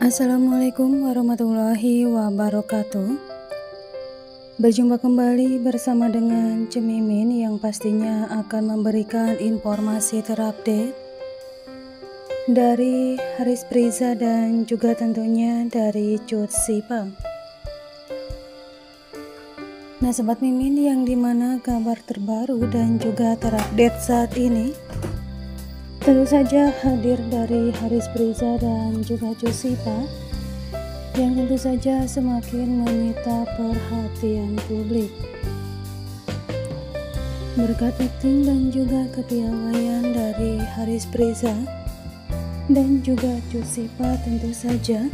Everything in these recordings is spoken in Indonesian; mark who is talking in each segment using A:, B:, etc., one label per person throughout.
A: Assalamualaikum warahmatullahi wabarakatuh. Berjumpa kembali bersama dengan Cemimin yang pastinya akan memberikan informasi terupdate dari Haris Priza dan juga tentunya dari Cut Sipa. Nah Sobat Mimin, yang dimana kabar terbaru dan juga terupdate saat ini tentu saja hadir dari Haris Priza dan juga Cut Sipa, yang tentu saja semakin menyita perhatian publik berkat akting dan juga kepiawaian dari Haris Priza dan juga Cut Sipa, tentu saja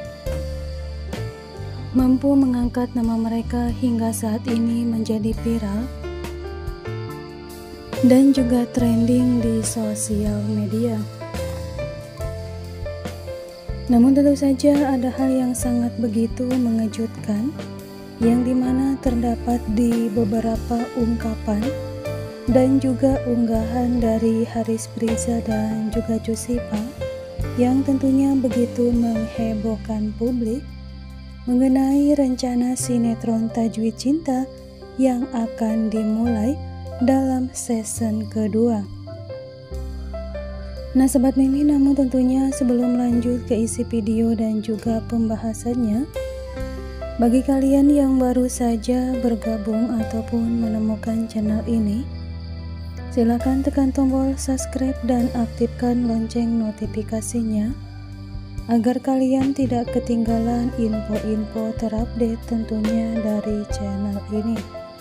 A: mampu mengangkat nama mereka hingga saat ini menjadi viral dan juga trending di sosial media. Namun tentu saja ada hal yang sangat begitu mengejutkan yang dimana terdapat di beberapa ungkapan dan juga unggahan dari Haris Priza dan juga Cut Sipa yang tentunya begitu menghebohkan publik mengenai rencana sinetron Tajwid Cinta yang akan dimulai dalam season kedua. Nah Sobat Mimin, namun tentunya sebelum lanjut ke isi video dan juga pembahasannya, bagi kalian yang baru saja bergabung ataupun menemukan channel ini, silakan tekan tombol subscribe dan aktifkan lonceng notifikasinya agar kalian tidak ketinggalan info-info terupdate tentunya dari channel ini.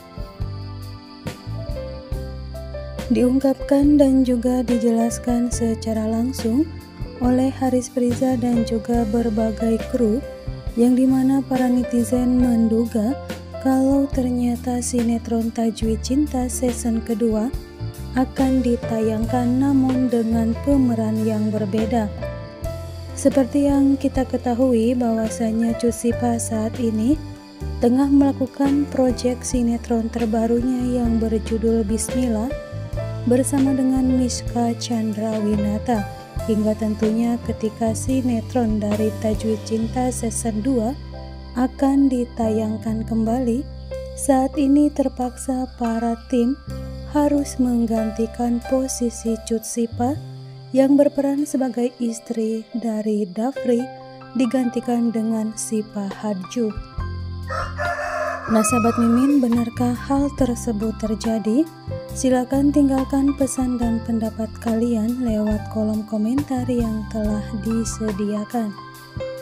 A: Diungkapkan dan juga dijelaskan secara langsung oleh Haris Priza dan juga berbagai kru, yang dimana para netizen menduga kalau ternyata sinetron Tajwid Cinta season kedua akan ditayangkan namun dengan pemeran yang berbeda. Seperti yang kita ketahui bahwasanya Cut Sipa saat ini tengah melakukan proyek sinetron terbarunya yang berjudul Bismillah bersama dengan Miska Chandrawinata, hingga tentunya ketika sinetron dari Tajwid Cinta season 2 akan ditayangkan kembali, saat ini terpaksa para tim harus menggantikan posisi Cut Sipa yang berperan sebagai istri dari Dafri digantikan dengan Sipa Hadju. Nah Sahabat Mimin, benarkah hal tersebut terjadi? Silakan tinggalkan pesan dan pendapat kalian lewat kolom komentar yang telah disediakan.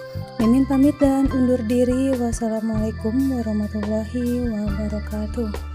A: Mimin pamit dan undur diri. Wassalamualaikum warahmatullahi wabarakatuh.